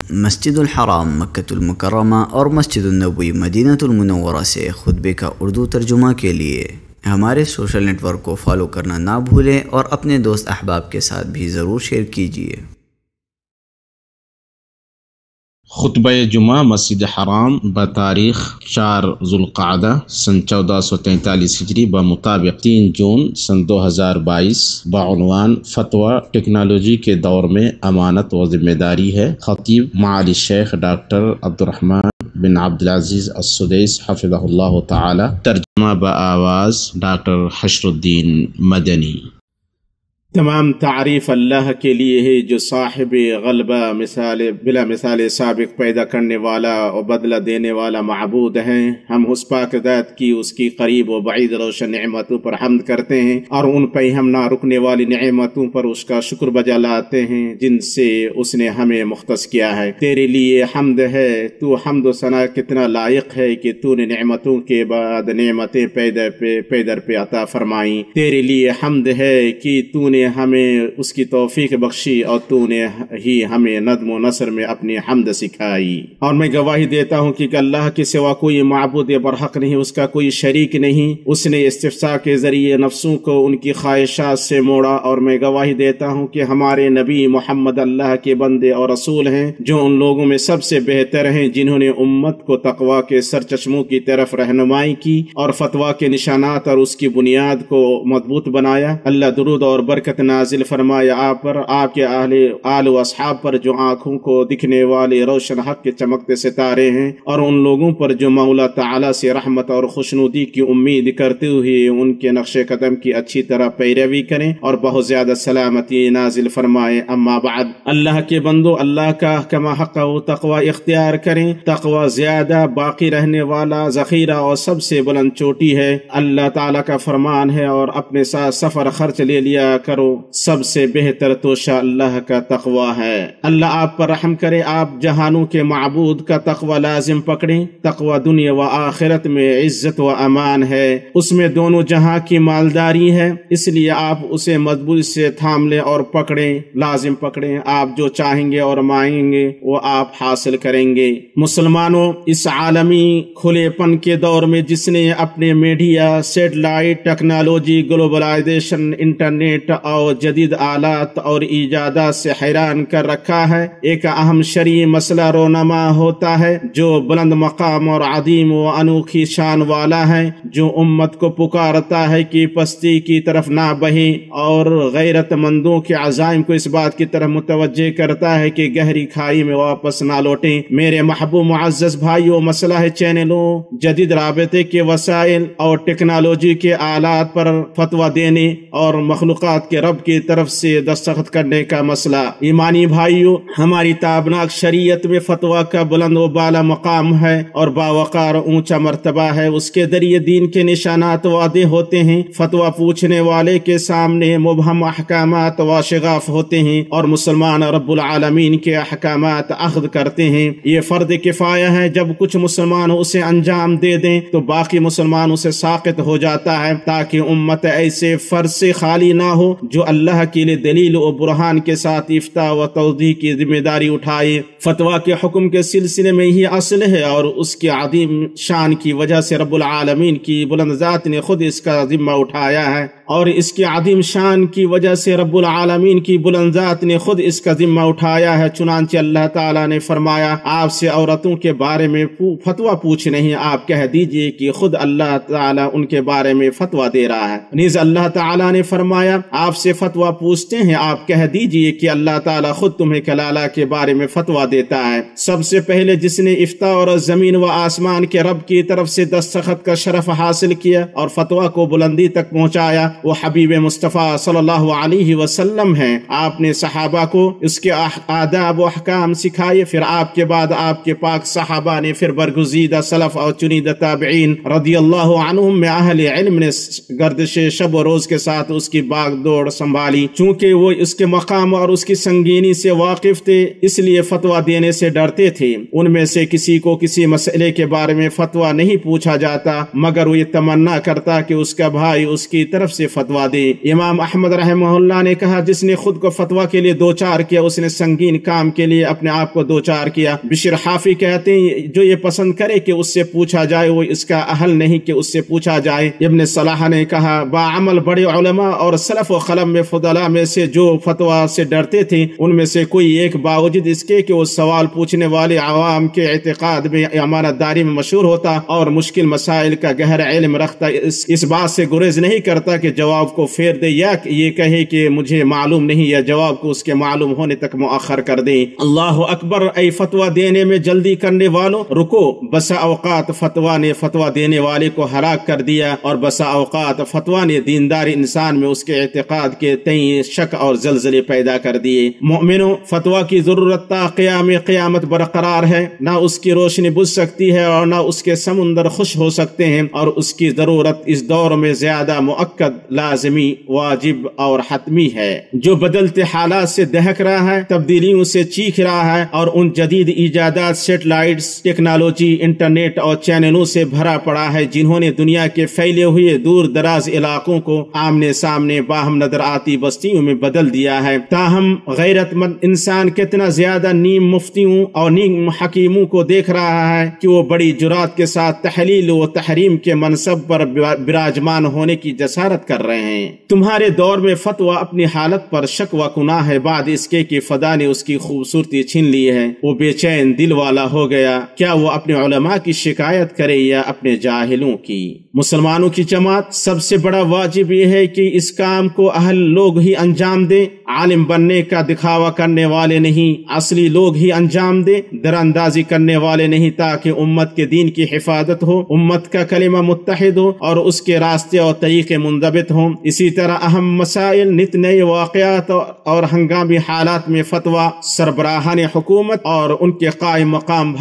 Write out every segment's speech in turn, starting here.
مسجد الحرام مکۃ المکرمہ اور مسجد النبوی مدینہ المنورہ سے خطبے کا اردو ترجمہ کے لیے ہمارے سوشل نیٹ ورک کو فالو کرنا نہ بھولیں اور اپنے دوست احباب کے ساتھ بھی ضرور شیئر کیجیے۔ خطبہ جمعہ مسجد حرام بتاریخ 4 ذوالقعدہ سن 1443 ہجری بمطابق 3 جون سن 2022 بعنوان فتویٰ ٹیکنالوجی کے دور میں امانت و ذمہ داری ہے۔ خطیب معالی الشیخ ڈاکٹر عبدالرحمن بن عبدالعزیز السدیس حفظہ اللہ تعالی، ترجمہ بآواز ڈاکٹر حشر الدین مدنی۔ تمام تعریف اللہ کے لیے ہے جو صاحب غلبہ بلا مثال سابق پیدا کرنے والا اور بدلہ دینے والا معبود ہیں۔ ہم اس پاک ذات کی اس کی قریب و بعید روشن نعمتوں پر حمد کرتے ہیں اور ان پہ ہم نہ رکنے والی نعمتوں پر اس کا شکر بجا لاتے ہیں جن سے اس نے ہمیں مختص کیا ہے۔ تیرے لیے حمد ہے، تو حمد و ثنا کتنا لائق ہے کہ تو نے نعمتوں کے بعد نعمتیں پیدر پہ عطا فرمائیں۔ تیرے لیے حمد ہے کہ تو نے ہمیں اس کی توفیق بخشی اور تو نے ہی ہمیں نظم و نثر میں اپنی حمد سکھائی۔ اور میں گواہی دیتا ہوں کہ اللہ کے سوا کوئی معبود برحق نہیں، اس کا کوئی شریک نہیں۔ اس نے استفساء کے ذریعے نفسوں کو ان کی خواہشات سے موڑا، اور میں گواہی دیتا ہوں کہ ہمارے نبی محمد اللہ کے بندے اور رسول ہیں جو ان لوگوں میں سب سے بہتر ہیں جنہوں نے امت کو تقویٰ کے سرچشموں کی طرف رہنمائی کی اور فتویٰ کے نشانات اور اس کی بنیاد کو مضبوط بنایا۔ اللہ درود اور برکت نازل فرمایا آپ پر، آپ کے آل و اصحاب پر جو آنکھوں کو دکھنے والے روشن حق کے چمکتے ستارے ہیں، اور ان لوگوں پر جو مولا تعالی سے رحمت اور خوشنودی کی امید کرتے ہوئے ان کے نقش قدم کی اچھی طرح پیروی کریں اور بہت زیادہ سلامتی نازل فرمائے۔ اما بعد، اللہ کے بندو، اللہ کا کما حق و تقوی اختیار کریں۔ تقوی زیادہ باقی رہنے والا ذخیرہ اور سب سے بلند چوٹی ہے۔ اللہ تعالی کا فرمان ہے، اور اپنے ساتھ سفر خرچ لے لیا کرو، سب سے بہتر توشہ اللہ کا تقوی ہے۔ اللہ آپ پر رحم کرے، آپ جہانوں کے معبود کا تقوی لازم پکڑیں۔ تقوی دنیا و آخرت میں عزت و امان ہے، اس میں دونوں جہاں کی مالداری ہے، اس لیے آپ اسے مضبوط سے تھام لیں اور پکڑیں، لازم پکڑیں۔ آپ جو چاہیں گے اور مانگیں گے وہ آپ حاصل کریں گے۔ مسلمانوں، اس عالمی کھلے پن کے دور میں جس نے اپنے media, satellite technology, globalization, internet اور جدید آلات اور ایجادات سے حیران کر رکھا ہے، ایک اہم شرعی مسئلہ رونما ہوتا ہے جو بلند مقام اور عظیم و انوکھی شان والا ہے، جو امت کو پکارتا ہے کہ پستی کی طرف نہ بہیں اور غیرت مندوں کے عزائم کو اس بات کی طرف متوجہ کرتا ہے کہ گہری کھائی میں واپس نہ لوٹیں۔ میرے محبوب معزز بھائیو، مسئلہ ہے چینلوں، جدید رابطے کے وسائل اور ٹیکنالوجی کے آلات پر فتویٰ دینے اور مخلوقات کے رب کی طرف سے دستخط کرنے کا مسئلہ۔ ایمانی بھائیو، ہماری تابناک شریعت میں فتویٰ کا بلند و بالا مقام ہے اور باوقار اونچا مرتبہ ہے۔ اس کے ذریعے دین کے نشانات واضح ہوتے ہیں، فتویٰ پوچھنے والے کے سامنے مبہم احکامات واشغاف ہوتے ہیں، اور مسلمان رب العالمین کے احکامات اخذ کرتے ہیں۔ یہ فرض کفایہ ہے، جب کچھ مسلمان اسے انجام دے دیں تو باقی مسلمان اسے ساقط ہو جاتا ہے، تاکہ امت ایسے فرض سے خالی نہ ہو جو اللہ کے لیے دلیل و برہان کے ساتھ افتاء و توضیح کی ذمہ داری اٹھائے۔ فتویٰ کے حکم کے سلسلے میں ہی اصل ہے، اور اس کی عظیم شان کی وجہ سے رب العالمین کی بلند ذات نے خود اس کا ذمہ اٹھایا ہے، اور اس کی عظیم شان کی وجہ سے رب العالمین کی بلند ذات نے خود اس کا ذمہ اٹھایا ہے۔ چنانچہ اللہ تعالیٰ نے فرمایا، آپ سے عورتوں کے بارے میں فتویٰ پوچھنے ہیں، آپ کہہ دیجئے کہ خود اللہ تعالیٰ ان کے بارے میں فتویٰ دے رہا ہے۔ نیز اللہ تعالیٰ نے فرمایا، آپ سے فتویٰ پوچھتے ہیں، آپ کہہ دیجئے کہ اللہ تعالیٰ خود تمہیں کلالہ کے بارے میں فتویٰ دیتا ہے۔ سب سے پہلے جس نے افتاء اور زمین و آسمان کے رب کی طرف سے دستخط کا شرف حاصل کیا اور فتویٰ کو بلندی تک پہنچایا، وہ حبیب مصطفیٰ صلی اللہ علیہ وسلم ہیں۔ آپ نے صحابہ کو اس کے آداب و احکام سکھائے، پھر آپ کے بعد آپ کے پاک صحابہ نے، پھر برگزیدہ سلف اور چنیدہ تابعین رضی اللہ عنہم میں اہل علم نے گردش شب و روز کے ساتھ اس کی باغ دوڑ سنبھالی۔ چونکہ وہ اس کے مقام اور اس کی سنگینی سے واقف تھے، اس لیے فتویٰ دینے سے ڈرتے تھے۔ ان میں سے کسی کو کسی مسئلے کے بارے میں فتویٰ نہیں پوچھا جاتا مگر وہ یہ تمنا کرتا کہ اس کا بھائی اس کی طرف سے उससे फतवा दे। इमाम अहमद रहमहुल्लाह ने कहा, जिसने खुद को फतवा के लिए दो चार किया उसने संगीन काम के लिए अपने आप को दो चार किया। बिशर हाफी कहते हैं, जो ये पसंद करे कि उससे पूछा जाए वो इसका अहल नहीं कि उससे पूछा जाए। इब्न सलाह ने कहा, बाअमल बड़े उलमा और सलफ व खलम में फुदला में से जो फतवा से डरते थे उनमें से कोई एक बावजूद इसके कि वो सवाल पूछने वाले आवाम के एतकाद में अमानतदारी में मशहूर होता और मुश्किल मसाइल का गहरा इल्म रखता, इस बात से गुरेज नहीं करता कि जवाब को फेर दे या ये कहे कि मुझे मालूम नहीं, या जवाब को उसके मालूम होने तक मुअख्खर कर दे। अल्लाह अकबर, ऐ फतवा देने में जल्दी करने वालों रुको। बसा औकात फतवा ने फतवा देने वाले को हलाक कर दिया और बसा औकात फतवा ने दीनदार इंसान में उसके एतकाद के तई शक और जलजले पैदा कर दिए। मोमिनो, फतवा की जरूरत ता क़यामत बरकरार है, ना उसकी रोशनी बुझ सकती है और ना उसके समुंदर खुश हो सकते हैं, और उसकी जरूरत इस दौर में ज्यादा मुअक्कद, लाजमी, वाजिब और हतमी है। जो बदलते हालात से दहक रहा है, तब्दीलियों से चीख रहा है और उन जदीद इजादात, सेटेलाइट्स, टेक्नोलॉजी, इंटरनेट और चैनलों से भरा पड़ा है जिन्होंने दुनिया के फैले हुए दूर दराज इलाकों को आमने सामने बाहम नजर आती बस्तियों में बदल दिया है। ताहम गैरतमंद इंसान कितना ज्यादा नीम मुफ्तियों और नीम हकीमों को देख रहा है कि वो बड़ी जुरात के साथ तहलील व तहरीम के मनसब पर विराजमान होने की जसारत कर रहे हैं। तुम्हारे दौर में फतवा अपनी हालत पर शक व गुनाह है, बाद इसके कि फदा ने उसकी खूबसूरती छीन ली है। वो बेचैन दिल वाला हो गया, क्या वो अपने उलमा की शिकायत करे या अपने जाहिलों की। मुसलमानों की जमात सबसे बड़ा वाजिब यह है कि इस काम को अहल लोग ही अंजाम दे, आलिम बनने का दिखावा करने वाले नहीं, असली लोग ही अंजाम दे, दरअंदाजी करने वाले नहीं, ताकि उम्मत के दीन की हिफाजत हो, उम्मत का कलिमा मुत्तहिद हो और उसके रास्ते और तरीके मुंदबित हों। इसी तरह अहम मसाइल, नित नए वाक़यात और हंगामी हालात में फतवा सरबराहान हुकूमत और उनके कायम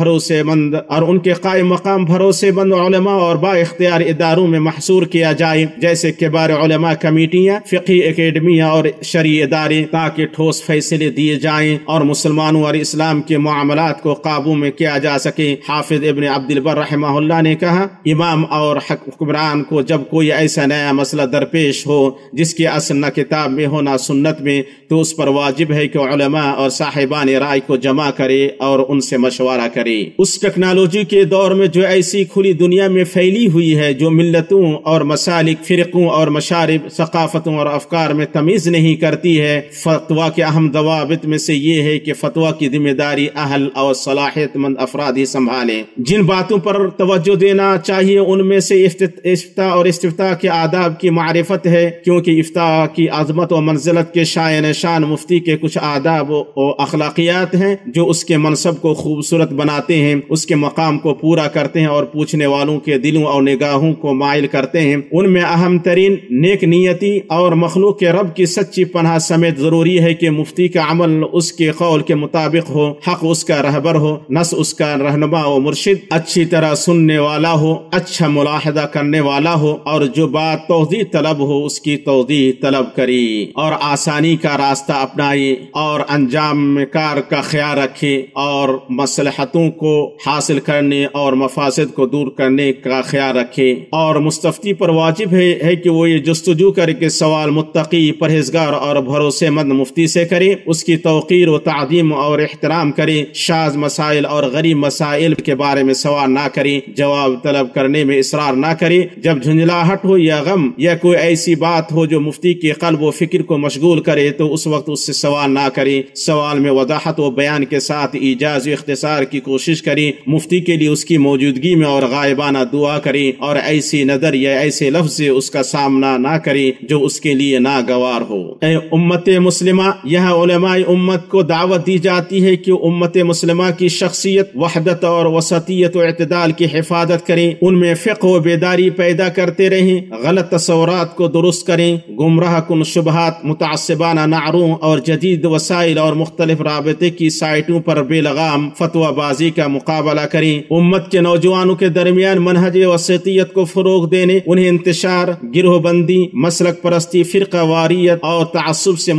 मकाम भरोसेमंद उलमा और बाइख्तियार इदारों में महसूर किया जाए, जैसे किबार उलमा कमेटियाँ, फ़िक़ही एकेडमियाँ और शरई इदारे, ताकि ठोस फैसले दिए जाएं और मुसलमानों और इस्लाम के मामलात को काबू में किया जा सके। हाफिज इब्न अब्दुल बर रहमहुल्लाह ने कहा, इमाम और हुक्मरान को जब कोई ऐसा नया मसला दरपेश हो जिसकी असल न किताब में हो न सुन्नत में, तो उस पर वाजिब है कि उलमा और साहिबान राय को जमा करे और उनसे मशवरा करे। उस टेक्नोलॉजी के दौर में जो ऐसी खुली दुनिया में फैली हुई है, जो मिल्लतों और मसालिक, फिरकों और मशारिब, सकाफतों और अफकार में तमीज नहीं करती है। फतवा के अहम दवाबित में से ये है कि फतवा की जिम्मेदारी अहल और सलाहियतमंद अफराद ही संभालें। जिन बातों पर तवज्जो देना चाहिए उनमें से इफ्ता और इस्तिफ्ता के आदाब की मारिफत है, क्योंकि इफ्ता की आज़मत और मंजिलत के शायन शान मुफ्ती के कुछ आदाब और अखलाकियात हैं जो उसके मनसब को खूबसूरत बनाते हैं, उसके मकाम को पूरा करते हैं और पूछने वालों के दिलों और निगाहों को माइल करते हैं। उनमें अहम तरीन नेक नियति और मखलूक के रब की सच्ची पनाह समेत जरूरी है कि मुफ्ती का अमल उसके कौल के मुताबिक हो, हक उसका रहबर हो, नस उसका रहनुमा व मुर्शिद, अच्छी तरह सुनने वाला हो, अच्छा मुलाहदा करने वाला हो और जो बात तौज़ीह तलब हो उसकी तौज़ीह तलब करे और आसानी का रास्ता अपनाए और अंजाम कार का ख्याल रखे और मसलहतों को हासिल करने और मफासिद को दूर करने का ख्याल रखे। और मुस्तफ्ती पर वाजिब है कि वो ये जस्तजू करे कि सवाल मुत्तकी, परहेजगार और भरोसेमंद मुफ्ती से करे, उसकी तौक़ीर व ताज़ीम और एहतराम करे, शाज़ मसाइल और गरीब मसाइल के बारे में सवाल ना करे, जवाब तलब करने में इसरार ना करे। जब झुंझलाहट हो या गम या कोई ऐसी बात हो जो मुफ्ती के क़ल्ब व फिक्र को मशगूल करे तो उस वक्त उससे सवाल ना करे। सवाल में वदाहत व बयान के साथ ईजाज़ व इख्तिसार की कोशिश करे। मुफ्ती के लिए उसकी मौजूदगी में और गायबाना दुआ करे और ऐसी नदर या ऐसे लफ्ज़ से उसका सामना ना करे जो उसके लिए नागवार हो। उम्मत मुस्लिमा, यहाँ उलमाए उम्मत को दावत दी जाती है कि उम्मत मुस्लिमा की शख्सियत, वहदत और वसतियत व इत्दाल की हिफाजत करें, उनमें फ़िक़्ह व बेदारी पैदा करते रहें, गलत तस्वुरात को दुरुस्त करें, गुमराह कुन शुबहात, मुतअस्सिबाना नारों और जदीद वसाइल और मुख्तलिफ राबते की साइटों पर बेलगाम फतवाबाजी का मुकाबला करें। उम्मत के नौजवानों के दरमियान मनहज वसतियत को फ़रोग़ देने, उन्हें इंतशार, गिरोहबंदी, मसलक परस्ती, फ़िरक़ा वारियत और तअस्सुब से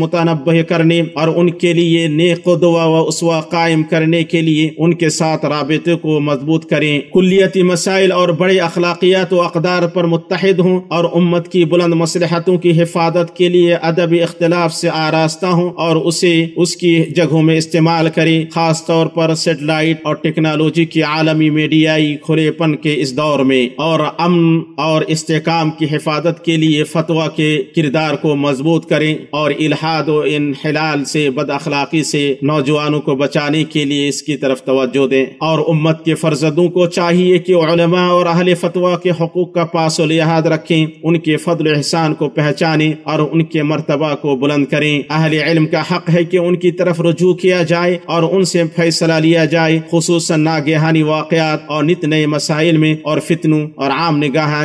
मुतनब्बह करने और उनके लिए नेक क़ुदवा व उसवा कायम करने के लिए उनके साथ राबिते को मजबूत करें। कुल्लियती मसाइल और बड़े अखलाकियात व अक़दार पर मुत्तहिद हों और उम्मत की बुलंद मसलहतों की हिफाजत के लिए अदबी इख्तिलाफ से आरास्ता हों और उसे उसकी जगहों में इस्तेमाल करें। खास तौर पर सेटेलाइट और टेक्नोलॉजी की आलमी मीडियाई खुलेपन के इस दौर में और अमन और इस्तेकाम की हिफाजत के लिए फतवा के किरदार को मजबूत करें और इल्हाद व इन्हिलाल से बद अखलाकी से नौजवानों को बचाने के लिए इसकी तरफ तवज्जो दें। और उम्मत के फर्जदों को चाहिए कि उलमा और अहले फतवा के हुकूक का पास व लिहाज रखें, उनके फضل एहसान को पहचानें और उनके मर्तबा को बुलंद करें। अहले इल्म का हक है कि उनकी तरफ रुजू किया जाए और उनसे फैसला लिया जाए, खुसूसन नागहानी वाक़यात और नित नए मसाइल में और फितनों और आम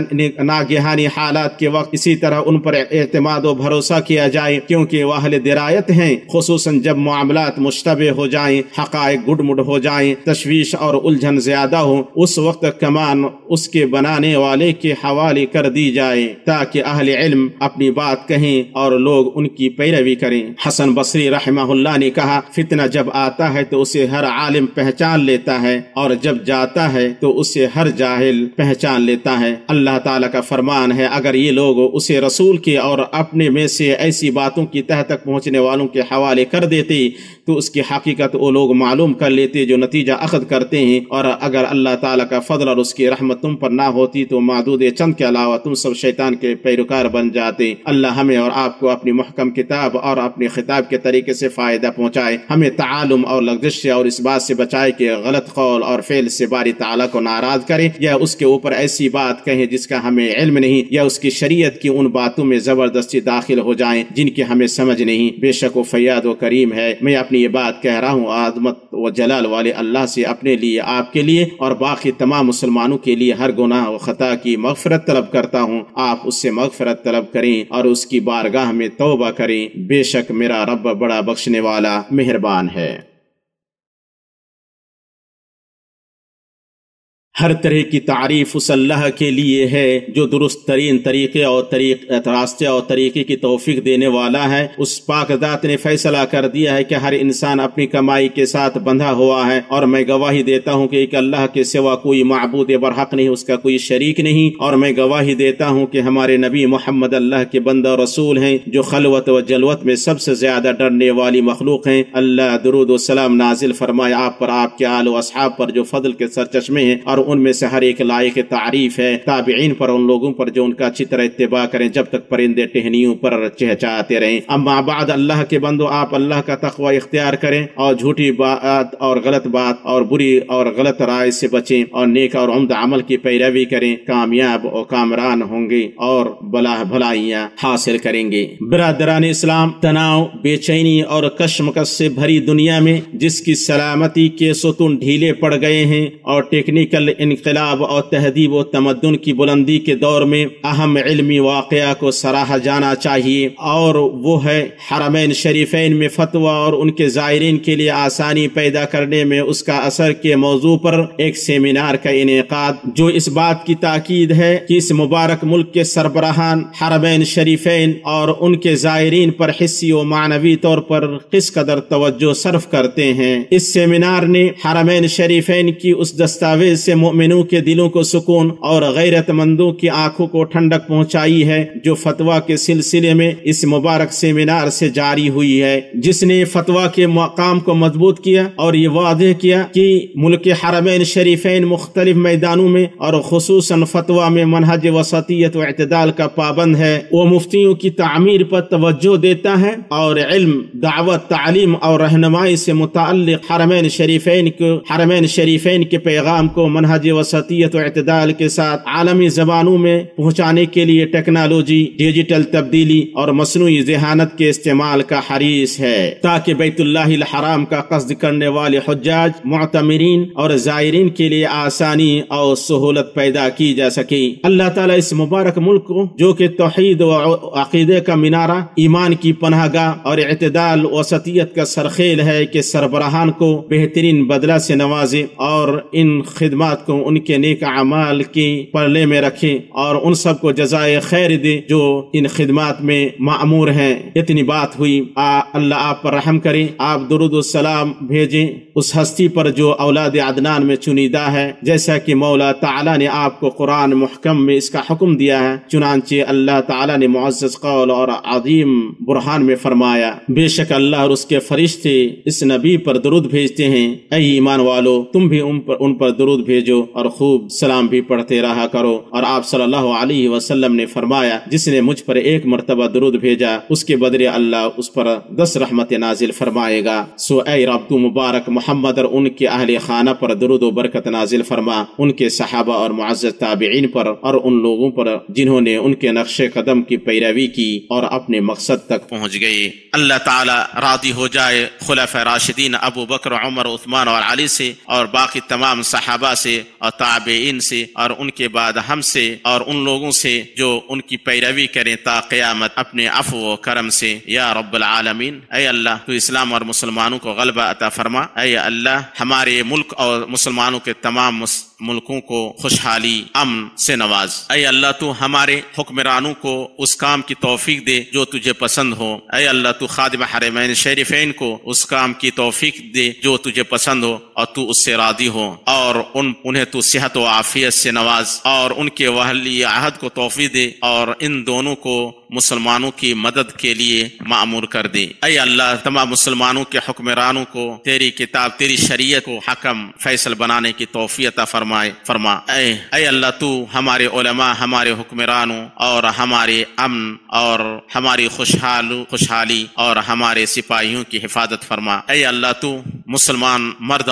नागहानी हालात के वक्त इसी तरह उन पर एतमाद व भरोसा किया जाए, क्योंकि वह अहले दिरायत हैं। खुसूसन जब मामलात मुश्तबे हो जाएं, हक़ाइक़ गुडमुड हो जाएं, तशवीश और उलझन ज्यादा हो, उस वक्त कमान उसके बनाने वाले के हवाले कर दी जाए ताकि अहले इल्म अपनी बात कहें और लोग उनकी पैरवी करें। हसन बसरी रहमहुल्लाह ने कहा, फितना जब आता है तो उसे हर आलिम पहचान लेता है और जब जाता है तो उसे हर जाहिल पहचान लेता है। अल्लाह ताला का फरमान है, अगर ये लोग उसे रसूल के और अपने में से ऐसी बातों की तह तक पहुँचने वालों के हवाले कर देते तो उसकी हकीकत वो लोग मालूम कर लेते जो नतीजा अखद करते हैं। और अगर अल्लाह ताला का फضل और उसकी रहमत तुम पर ना होती तो मादूद चंद के अलावा तुम सब शैतान के पैरोकार बन जाते। अल्लाह हमें और आपको अपनी मुहकम किताब और अपने खिताब के तरीके से फ़ायदा पहुँचाए, हमें तालुम और लग़ज़िश और इस बात से बचाए कि गलत कौल और फ़ेल से बारी ताला को नाराज़ करे या उसके ऊपर ऐसी बात कहें जिसका हमें इल्म नहीं, या उसकी शरीयत की उन बातों में ज़बरदस्ती दाखिल हो जाएं जिनकी हमें समझ नहीं। बेशक वो फ़याद व करीम है। मैं अपनी ये बात कह रहा हूँ आज़मत व जलाल वाले अल्लाह से अपने लिए, आपके लिए और बाकी तमाम मुसलमानों के लिए हर गुनाह व खता की मग़फ़िरत तलब करता हूँ। आप उससे मग़फ़िरत तलब करें और उसकी बारगाह में तौबा करें। बेशक मेरा रब बड़ा बख्शने वाला मेहरबान है। हर तरह की तारीफ उस अल्लाह के लिए है जो दुरुस्त तरीन तरीके और रास्ते और तरीके की तौफीक देने वाला है। उस पाक ज़ात ने फैसला कर दिया है कि हर इंसान अपनी कमाई के साथ बंधा हुआ है और मैं गवाही देता हूँ कि एक अल्लाह के सिवा कोई माबूद बरहक नहीं, उसका कोई शरीक नहीं। और मैं गवाही देता हूँ कि हमारे नबी मोहम्मद अल्लाह के बंदा और रसूल हैं जो खलवत व जलवत में सबसे ज्यादा डरने वाली मखलूक हैं। अल्लाह दुरूद व सलाम नाजिल फरमाए आप पर, आपके आल व अस्हाब पर जो फضل के सरचश्मे हैं और उनमें से हर एक लायक तारीफ है। ताबिईन पर, उन लोगों पर जो उनका अच्छी तरह इत्तिबा करें जब तक परिंदे टहनियों पर चहचहाते रहें। अम्मा बाद अल्लाह के बंदो, आप अल्लाह का तक़वा इख्तियार करें और झूठी बात और गलत बात और बुरी और गलत राय से बचें और नेक और उम्दा अमल की पैरवी करें। कामयाब और कामरान होंगे और भलाइयाँ हासिल करेंगे। बिरादरान इस्लाम, तनाव, बेचैनी और कशमकश से भरी दुनिया में जिसकी सलामती के सुतून ढीले पड़ गए हैं और टेक्निकल इनकलाब और तहदीब व तमद्दुन की बुलंदी के दौर में अहम इल्मी वाक़या को सराहा जाना चाहिए और वो है हरमैन शरीफैन में फतवा और उनके ज़ायरीन के लिए आसानी पैदा करने में उसका असर के मौजू पर एक सेमिनार का इनेकाद, जो इस बात की ताकीद है कि इस मुबारक मुल्क के सरबराहान हरमैन शरीफैन और उनके ज़ायरीन पर हिस्सी व मानवी तौर पर किस कदर तवज्जो सर्फ करते हैं। इस सेमिनार ने हरमैन शरीफैन की उस दस्तावेज से मोमिनों के दिलों को सुकून और गैरतमंदों की आंखों को ठंडक पहुंचाई है जो फतवा के सिलसिले में इस मुबारक सेमिनार से जारी हुई है, जिसने फतवा के मकाम को मजबूत किया और ये वादे किया कि मुल्क हरमैन शरीफैन मुख्तलिफ मैदानों में और खुसूसन फतवा में मनहज वसतियत व इत्तिदाल का पाबंद है। वो मुफ्तियों की तामीर पर तवज्जो देता है और इल्म, दावत, तालीम और रहनुमाई से मुताल्लिक हरमैन शरीफैन के पैगाम को मनहज वसतियत व इत्तिदाल के साथ आलमी ज़बानों में पहुँचाने के लिए टेक्नोलॉजी, डिजिटल तब्दीली और मसनूई ज़हानत के इस्तेमाल का हरीस है ताकि बैतुल्लाहिल हराम का क़स्द करने वाले हुज्जाज, मुअतमिरीन और ज़ायरीन के लिए आसानी और सहूलत पैदा की जा सके। अल्लाह ताला इस मुबारक मुल्क को जो कि तौहीद व अक़ीदे का मीनारा, ईमान की पनाहगाह और इत्तिदाल वसतियत का सरखेल है कि सरबराहान को बेहतरीन बदला से नवाजे और इन खिदमात کو ان کے نیک اعمال کی پلے میں رکھے اور ان سب کو جزائے خیر دے جو ان خدمات میں معمور ہیں۔ اتنی بات ہوئی، اللہ آپ پر رحم کرے، آپ درود و سلام بھیجیں اس ہستی پر جو اولاد عدنان میں چنیدہ ہے، جیسا کہ مولا تعالیٰ نے آپ کو قرآن محکم میں اس کا حکم دیا ہے۔ چنانچہ اللہ تعالیٰ نے معزز قول اور عظیم برہان میں فرمایا، بے شک اللہ اور اس کے فرشتے اس نبی پر درود بھیجتے ہیں، اے ایمان والو تم بھی ان پر درود بھیجو اور خوب سلام بھی پڑھتے رہا کرو۔ اور آپ صلی اللہ علیہ وسلم نے فرمایا، جس نے مجھ پر ایک مرتبہ درود بھیجا اس کے بدلے اللہ اس پر 10 رحمت نازل فرمائے گا۔ سو اے رب تو مبارک محمد اور ان کے اہل خانہ پر درود و برکت نازل فرما، ان کے صحابہ اور معزز تابعین پر اور ان لوگوں پر جنہوں نے ان کے نقش قدم کی پیروی کی اور اپنے مقصد تک پہنچ گئے۔ اللہ تعالی راضی ہو جائے خلفاء راشدین ابو بکر، عمر، عثمان اور علی سے اور باقی تمام صحابہ سے اور تابعین سے اور ان کے بعد ہم سے اور ان لوگوں سے جو ان کی پیروی کریں تا قیامت اپنے عفو و کرم سے یا رب العالمین۔ اے اللہ تو اسلام اور مسلمانوں کو غلبہ عطا فرما۔ اے اللہ ہمارے ملک اور مسلمانوں کے تمام ملکوں کو خوشحالی امن سے نواز۔ اے اللہ تو ہمارے حکمرانوں کو اس کام کی توفیق دے جو تجھے پسند ہو۔ اے اللہ تو خادم حرمین شریفین کو اس کام کی توفیق دے جو تجھے پسند ہو اور تو اس سے راضی ہو، اور انہیں تو صحت و عافیت سے نواز اور ان کے ولی عہد کو توفیق دے اور ان دونوں کو مسلمانوں کی مدد کے لیے معمور کر دے۔ اے اللہ تمام مسلمانوں کے حکمرانوں کو تیری کتاب تیری شریعت کو حکم فیصل بنانے کی توفیق عطا فرما۔ اے اللہ تو ہمارے علماء، ہمارے حکمرانوں اور ہمارے امن اور ہماری خوشحالی اور ہمارے سپاہیوں کی حفاظت فرما۔ اے اللہ تو مسلمان مرد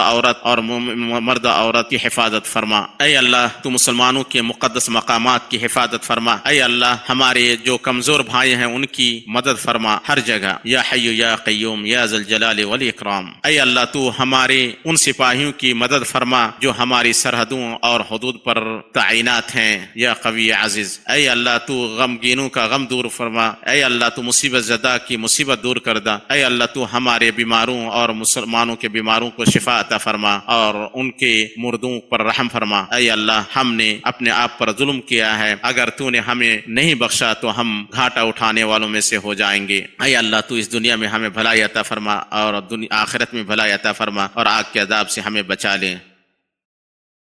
عورت کی حفاظت فرما۔ اے اللہ تو مسلمانوں کے مقدس مقامات کی حفاظت فرما۔ اے اللہ ہمارے جو کمزور بھائی ہیں ان کی مدد فرما ہر جگہ، یا حی یا قیوم یا ذی الجلال والاکرام۔ اے اللہ تو ہمارے ان سپاہیوں کی مدد فرما جو ہماری سرحدوں اور حدود پر تعینات ہیں، یا قوی عزیز۔ اے اللہ تو غمگینوں کا غم دور فرما۔ اے اللہ تو مصیبت زدہ کی مصیبت دور کر دا۔ اے اللہ تو ہمارے بیماروں اور مسلمانوں کے بیماروں کو شفا عطا فرما اور ان کے مردوں پر رحم فرما۔ اے اللہ ہم نے اپنے آپ پر ظلم کیا ہے، اگر تو نے ہمیں نہیں بخشا تو ہم گھاٹا اٹھانے والوں میں سے ہو جائیں گے۔ اے اللہ تو اس دنیا میں ہمیں بھلائی عطا فرما اور آخرت میں بھلائی عطا فرما اور آگ کے عذاب سے ہمیں بچا لے۔